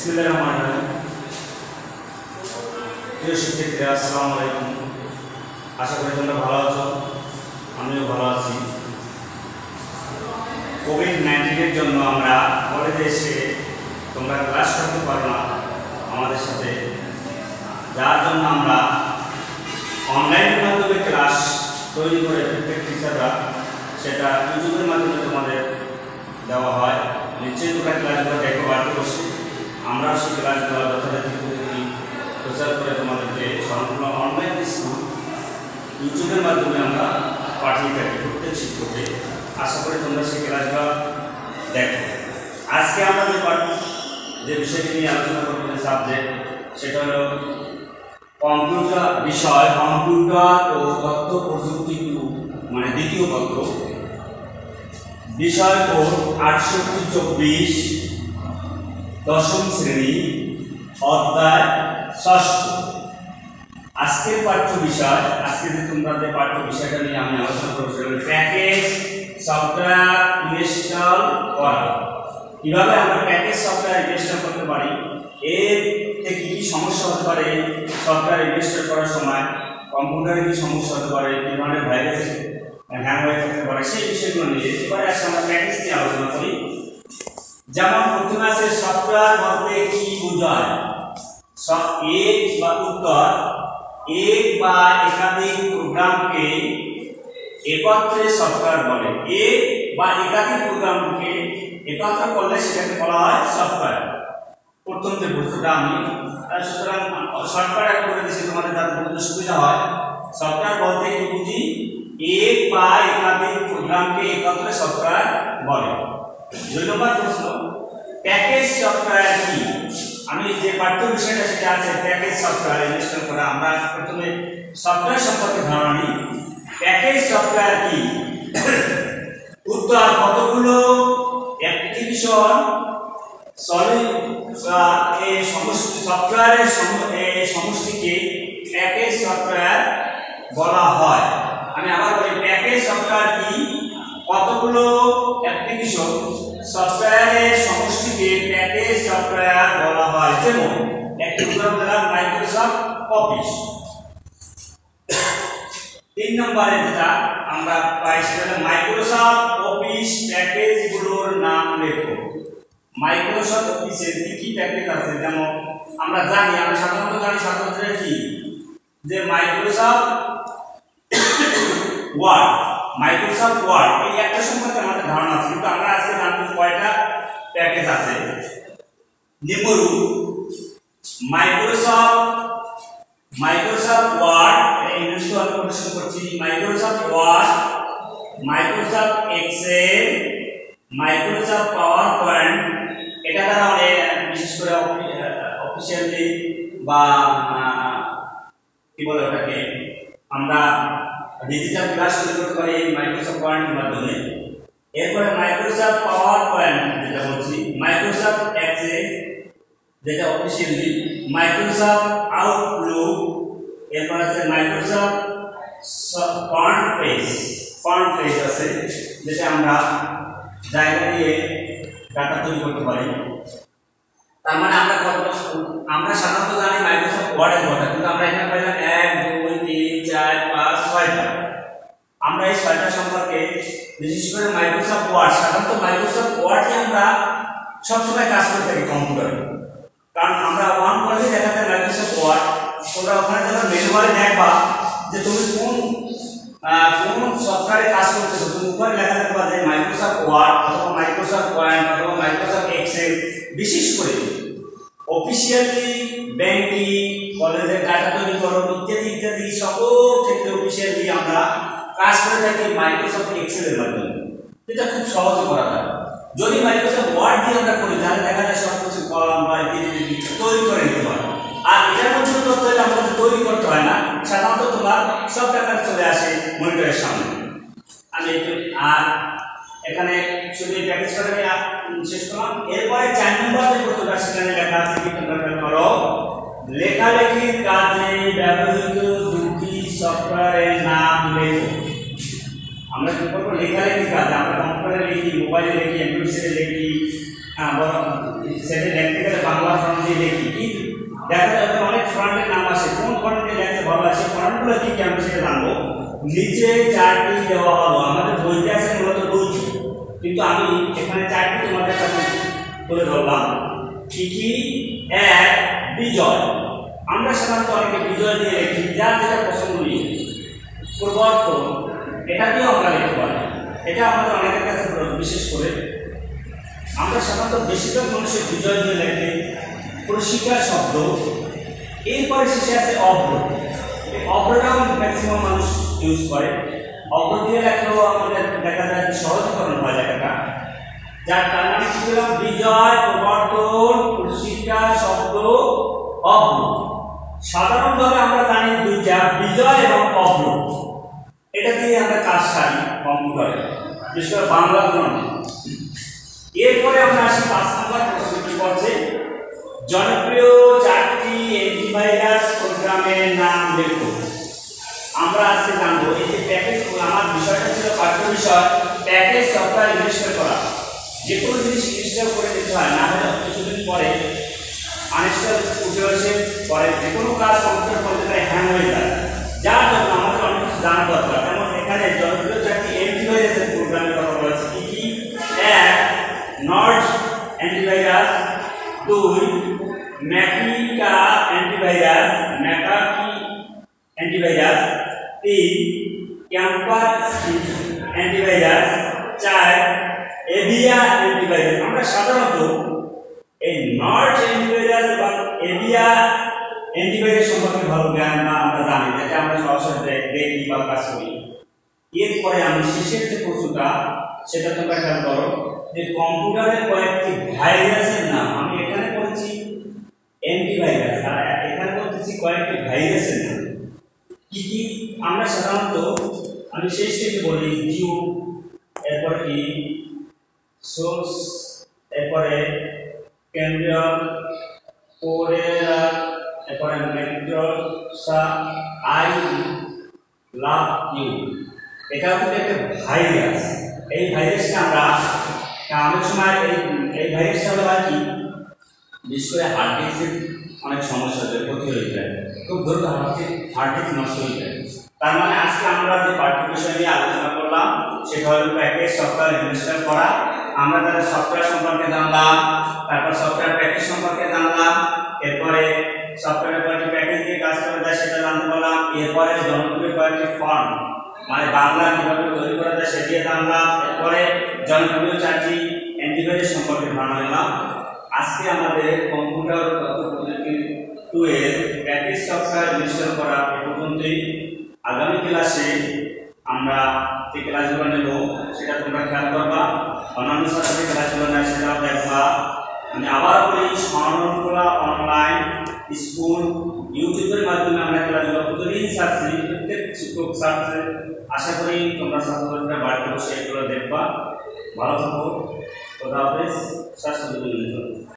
बिस्मिल्लाहिर्रहमानिर्रहीम। प्रिय शिक्षार्थीরা আসসালামু আলাইকুম। আশা করি তোমরা ভালো আছো, আমিও ভালো আছি। কোভিড-19 এর জন্য আমরা কলেজে এসে তোমরা ক্লাস করতে পারো না আমাদের সাথে, যার জন্য আমরা অনলাইনের মাধ্যমে ক্লাস তৈরি করে প্রত্যেক টিচাররা সেটা ইউটিউবের মাধ্যমে তোমাদের দেওয়া হয়। নিশ্চয়ই তোমরা ক্লাসগুলো দেখো বাড়িতে বসে। আমরা সেই ক্লাসগুলো যথাযথ প্রচার করে তোমাদেরকে সম্পূর্ণ অনলাইন স্কুল ইউটিউবের মাধ্যমে আমরা পাঠিয়ে থাকি প্রত্যেক শিক্ষককে। আশা করি তোমরা সেই ক্লাসগুলো দেখো। আজকে আমরা যে বিষয়টি নিয়ে আলোচনা করবো, যে সাবজেক্ট, সেটা হলো কম্পিউটার বিষয়, কম্পিউটার ও তথ্য প্রযুক্তি মানে দ্বিতীয় পত্র, বিষয় কোড 6824, দশম শ্রেণী, অধ্যায় ষষ্ঠ। আজকের পাঠ্য বিষয়, আজকে যে তোমরা যে পাঠ্য বিষয়টা নিয়ে আমি আলোচনা করবো সেটা হলো প্যাকেজ সফটওয়্যার ইনস্টল করা। কিভাবে আমরা প্যাকেজ সফটওয়্যার ইনস্টল করতে পারি, এর থেকে কি সমস্যা হতে পারে, সফটওয়্যার ইনস্টল করার সময় কম্পিউটারে কি সমস্যা হতে পারে, কি ধরনের ভাইরাস হ্যাং হয়ে থাকতে পারে, সেই বিষয়গুলো নিয়ে এবারে আসলে আমরা প্যাকেজ নিয়ে আলোচনা করি। যেমন প্রথমে আছে সফটওয়্যার বলতে কি বোঝায়। এক বা উত্তর, এক বা একাধিক প্রোগ্রামকে একত্রে সফটওয়্যার বলে। এক বা একাধিক প্রোগ্রামকে একত্র করলে সেটাকে বলা হয় সফটওয়্যার। প্রথম যে বস্তুটা আমি সুতরাং শর্টকাট করে দিচ্ছি তোমাদের যাতে বুঝতে সুবিধা হয়। সফটওয়্যার বলতে কি বুঝি, এক বা একাধিক প্রোগ্রামকে একত্রে সফটওয়্যার বলে। 2 নম্বর প্রশ্ন, প্যাকেজ সফটওয়্যার কি। আমি যে পাঠ্য বিষয়টা সেটা আছে প্যাকেজ সফটওয়্যার ইনস্টল করা। আমরা প্রথমে সফটওয়্যার সম্পর্কে ধারণা নিই। প্যাকেজ সফটওয়্যার কি? উত্তর, কতগুলো অ্যাপ্লিকেশন সফটওয়্যারের সমষ্টিকে প্যাকেজ সফটওয়্যার বলা হয়। আমি আবার বলি, প্যাকেজ সফটওয়্যার কি? কতগুলো অ্যাপ্লিকেশন সফটওয়্যারের সমষ্টিকে প্যাকেজ সফটওয়্যার বলা হয়। যেমন একটি উদাহরণ দিলাম, মাইক্রোসফট অফিস। 3 নম্বরে যেটা আমরা পাই সেটা হলো মাইক্রোসফট অফিস প্যাকেজগুলোর নাম লেখো। মাইক্রোসফট অফিসের কি কি প্যাকেজ আছে, যেমন আমরা জানি, আমরা সাধারণত জানি কি, যে মাইক্রোসফট ওয়ার্ড এই একটা সম্পর্কে আমাদের ধারণা আছে, কিন্তু আমরা আজকে জানবো কয়টা প্যাকেজ আছে। নিম্নরূপ মাইক্রোসফট ওয়ার্ড ইনস্টল করছি, Microsoft Word, Microsoft Excel, Microsoft PowerPoint. এটা দ্বারা বিশেষ করে অফিসিয়ালি বা কি বলে ওটাকে আমরা ডিজিটাল ক্লাস শুরু করতে পারি এই মাইক্রোসফট ওয়ার্ডের মাধ্যমে। এরপরে মাইক্রোসফট পাওয়ার পয়েন্ট যেটা বলছি, মাইক্রোসফট এক্সেল যেটা অফিসিয়ালি, মাইক্রোসফট আউটলুক, এরপর আছে মাইক্রোসফট ফন্ট পেজ আছে, যেটা আমরা জায়গা দিয়ে ডাটা তৈরি করতে পারি। তার মানে আমরা সাধারণত জানি মাইক্রোসফট ওয়ার্ডের কথা, কিন্তু আমরা এখানে পাইলাম 1 2 3 4 5 6টা। আমরা এই 6টা সম্পর্কে, বিশেষ করে মাইক্রোসফট ওয়ার্ড, সাধারণত মাইক্রোসফট ওয়ার্ডে আমরা সবসময় কাজ করে থাকি কম্পিউটারে, কারণ আমরা ওয়ান করলে দেখা যায় মাইক্রোসফট ওয়ার্ড। তোমরা ওখানে যখন মেনু বারে দেখবা যে তুমি কোন সফটওয়্যারে কাজ করতেছো, তুমি উপরে লেখা থাকবা যে মাইক্রোসফট ওয়ার্ড অথবা মাইক্রোসফট পয়েন্ট অথবা মাইক্রোসফট এক্সেল। বিশেষ করে অফিসিয়ালি ব্যাংকিং, কলেজের ডাটা তৈরিকরণ ইত্যাদি সকল ক্ষেত্রে অফিসিয়ালি আমরা কাজ করে থাকি মাইক্রোসফট এক্সেলের মাধ্যমে, যেটা খুব সহজে করা যায়। যদি মাইক্রোসফট ওয়ার্ড দিয়ে আমরা করি তাহলে দেখা যায় সব কিছু কলাম বা তৈরি করে নিতে হয়। আর এটার মধ্যে তথ্য আমাদের তৈরি করতে হয় না, সাধারণত তোমার সব টাকা চলে আসে মনিটরের সামনে। আমি আর এখানে শুধু প্যাকেজটা শেষ করলাম। এরপরে 4 নম্বর যে প্রশ্নটা সেখানে লেখা আছে, কি তোমরা খেয়াল করো, লেখালেখির কাজে ব্যবহৃত 2টি সফটওয়্যারের নাম লেখো। আমরা কি করবো, লেখালেখির কাজে আমরা কম্পিউটারে লিখি, মোবাইলে লিখি, এন্ড্রয়েড সেটে লিখি, সেটে লিখতে গেলে বাংলা ফন্ট দেখা যাবে অনেক ফন্টের নাম আছে, কোন ফন্টে লেখা ভালো আছে, ফন্টগুলো কি কি আমরা সেটা জানবো। নিচে 4টি দেওয়া হলো, আমাদের বইতে আছে মূলত 2টি, কিন্তু আমি এখানে 4টি তোমাদের কাছে তুলে ধরলাম। কি কি? এক, বিজয়। আমরা সাধারণত অনেকে বিজয় দিয়ে লিখি, যার যেটা পছন্দ নেই। পরিবর্তন, এটা দিয়েও আমরা লিখতে পারি, এটা আমাদের অনেকের কাছে বিশেষ করে আমরা সাধারণত বেশিরভাগ মানুষের বিজয় দিয়ে লেখে। প্রশিকার শব্দ, এরপরে শেষে আছে অভ্র। অভ্রটাও ম্যাক্সিমাম মানুষ ইউজ করে। অভ্র দিয়ে লেখলেও আমাদের দেখা যায় সহজীকরণ হয় লেখাটা, যার তার মানে কি বললাম? বিজয়, প্রবর্তন, প্রশিকার শব্দ, অভ্র। সাধারণভাবে আমরা জানি দুইটা, বিজয় এবং অভ্র, এটা দিয়ে আমরা কাজ সারি কম্পিউটারে, বিশেষ করে বাংলা গ্রন্থে। এরপরে আমরা আসি 5 নম্বর প্রশ্নটি পড়ছে, জনপ্রিয় 4টি অ্যান্টিভাইরাস প্রোগ্রামের নাম লেখো। আমরা আজকে জানবো এই যে প্যাকেজ, আমার বিষয়টা ছিল পাঠ্য বিষয় প্যাকেজ সফটওয়্যার ইনস্টল করা। যে কোনো জিনিস ইনস্টল করে দিতে হয়, না হলে কিছুদিন পরে আনইনস্টল উঠে আসে, পরে যে কোনো কাজ কম্পিউটার করতে গেলে হ্যাং হয়ে যায়, যার জন্য আমাদের অনেক কিছু জানা দরকার। যেমন এখানে জনপ্রিয় 4টি অ্যান্টিভাইরাসের প্রোগ্রামের কথা বলা হয়েছে। কি কি? 1, নর্ড অ্যান্টিভাইরাস, 2, ম্যাকিকা অ্যান্টিভাইরাস, ম্যাকাকি অ্যান্টিভাইরাস, 3, ক্যাম্পার অ্যান্টিভাইরাস, 4, এভিয়া অ্যান্টিভাইরাস। আমরা সাধারণত এই নর্ড অ্যান্টিভাইরাস এবং এভিয়া অ্যান্টিভাইরাস সম্পর্কে ভালো জ্ঞান না আমরা জানি, যেটা আমরা সরাসরি দেখি বা কাজ করি। এরপরে আমি শেষের যে প্রশ্নটা সেটা তোমরা খেয়াল করো, যে কম্পিউটারের কয়েকটি ভাইরাসের নাম। আমি এখানে বলছি অ্যান্টিভাইরাস, আর এখানে বলতেছি কয়েকটি ভাইরাসের নাম। কি কি? আমরা সাধারণত আমি শেষ থেকে বলি, জিও, এরপরে কি সোর্স, এরপরে ক্যামবিয়াম, কোরেলা, এরপরে ম্যাক্রোসা, আই লাভ ইউ। এটা হচ্ছে একটা ভাইরাস। এই ভাইরাসটা আমরা অনেক সময় এই ভাইরাসটা হলো আর কি, বিশেষ করে হার্ট ডিস্কের অনেক সমস্যা হয়ে ক্ষতি হয়ে যায়, খুব দ্রুত হার্ট ডিস্ক নষ্ট হয়ে যায়। তার মানে আজকে আমরা যে পাঠ্য বিষয় নিয়ে আলোচনা করলাম সেটা হলো প্যাকেজ সফটওয়্যার ইনস্টল করা। আমরা তাদের সফটওয়্যার সম্পর্কে জানলাম, তারপর সফটওয়্যার প্যাকেজ সম্পর্কে জানলাম, এরপরে সফটওয়্যার কয়েকটি প্যাকেজ দিয়ে কাজ করা যায় সেটা জানতে পারলাম, এরপরে জনপ্রিয় কয়েকটি ফর্ম মানে বাংলা কিভাবে তৈরি করা যায় সেটি জানলাম, এরপরে জনপ্রিয় 4টি অ্যান্টিভাইরাস সম্পর্কে ধারণা নিলাম। আজকে আমাদের কম্পিউটার তথ্য প্রযুক্তি 2 এর প্যাকেজ সফটওয়্যার ইনস্টল করা এ পর্যন্তই। আগামী ক্লাসে আমরা যে ক্লাসগুলো নেব সেটা তোমরা খেয়াল করবা, অন্যান্য সাথে ক্লাসগুলো নেয় সেটাও দেখবা। আমি আবার বলি, স্বর্ণকলা অনলাইন স্কুল ইউটিউবের মাধ্যমে আমরা ক্লাসগুলো প্রতিদিন ছাড়ছি, প্রত্যেক শিক্ষক ছাড়ছে। আশা করি তোমরা ছাত্রছাত্রীরা বাড়িতে বসে এগুলো দেখবা। ভালো থাকো, খোদা হাফেজ, স্বাস্থ্য